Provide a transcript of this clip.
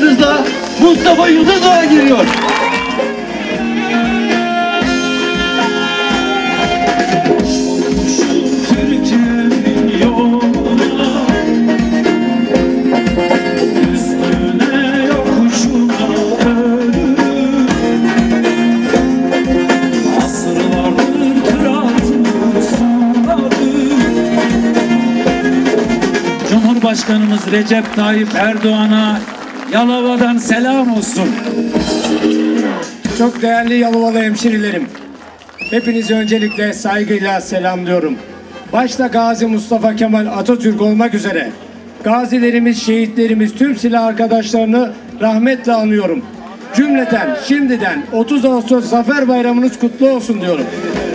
alkışlarınızla Mustafa Yıldızdoğan geliyor. Cumhurbaşkanımız Recep Tayyip Erdoğan'a Yalova'dan selam olsun. Çok değerli Yalovalı hemşerilerim, hepinizi öncelikle saygıyla selamlıyorum. Başta Gazi Mustafa Kemal Atatürk olmak üzere gazilerimiz, şehitlerimiz, tüm silah arkadaşlarını rahmetle anıyorum. Cümleten şimdiden 30 Ağustos Zafer Bayramınız kutlu olsun diyorum.